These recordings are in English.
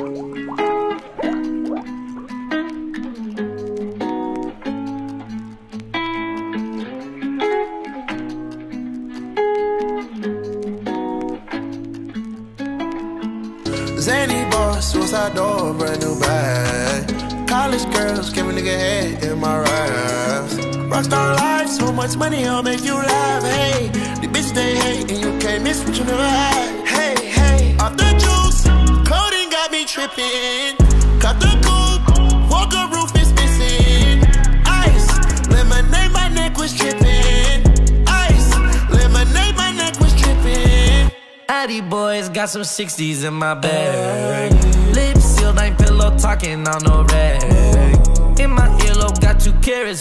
Zany boss, suicide door, brand new bag. College girls, give a nigga head in my raps. Rockstar life, so much money, I'll make you laugh. Hey, the bitch they hate, and you can't miss what you never had. Hey, hey, off the juice, coding got me tripping. Cut the coupe, walker roof is missing. Ice, lemonade, my neck was tripping. Ice, lemonade, my neck was tripping. Addy boys got some 60s in my bag. Lips sealed, ain't pillow talking on no rag. In my earlobe, got 2 carats,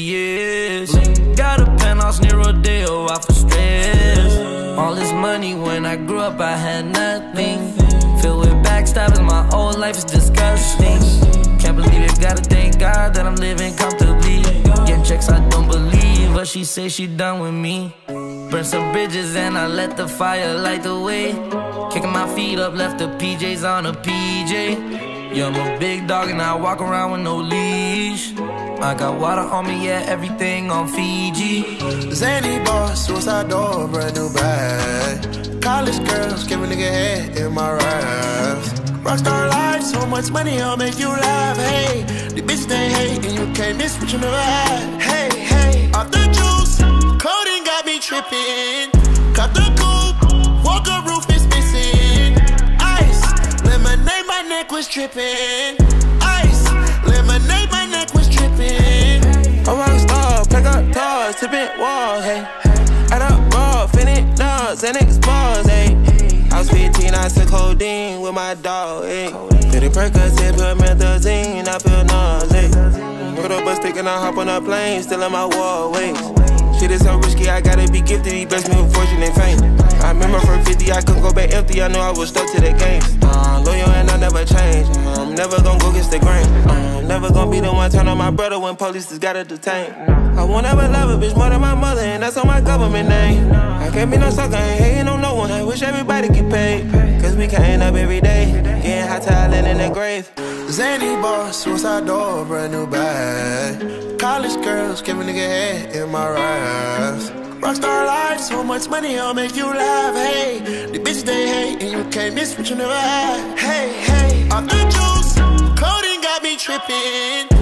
VVS. Got a penthouse near Rodeo, out for stress. All this money, when I grew up, I had nothing. Filled with backstabbing, my whole life is disgusting. Can't believe it, gotta thank God that I'm living comfortably. Getting checks, I don't believe, but she say she done with me. Burn some bridges and I let the fire light the way. Kicking my feet up, left the PJs on a PJ. Yeah, I'm a big dog and I walk around with no leash. I got water on me, yeah, everything on Fiji. Zany boss, suicide door, brand new bag. College girls, give a nigga head in my raps. Rockstar life, so much money, I'll make you laugh. Hey, the bitch they hate, and you can't miss what you never had. Hey, hey, off the juice, coding got me tripping. Cut the coupe, walker roof is missing. Ice, lemonade, my neck was tripping. Ice, lemonade, my neck was tripping. A rockstar, pack up toys, tipping walls, hey. Add up raw, finish nuts, and expose, hey. I was 15, I took codeine with my dog, hey. Feel the Percocet, put methazine, I feel nauseous. Put up a stick and I hop on a plane, still in my wall, wait. Shit is so risky, I gotta be gifted. He blessed me with fortune and fame. I remember from 50, I couldn't go back empty. I knew I was stuck to the game. Loyal and I never change. I'm never gonna go against the grain. I'm never gonna be the one turn on my brother when police just gotta detain. I won't ever love a bitch more than my mother, and that's on my government name. I can't be no sucker, ain't hating on no one. I wish everybody get paid, cause we can't up every day. Getting hot talent in the grave. Zany boss, suicide door, brand new bag. College girls, give a nigga head in my raps. Rockstar life, so much money, I'll make you laugh. Hey, the bitch they hate, and you can't miss what you never had. Hey, hey, off the juice, coding got me tripping.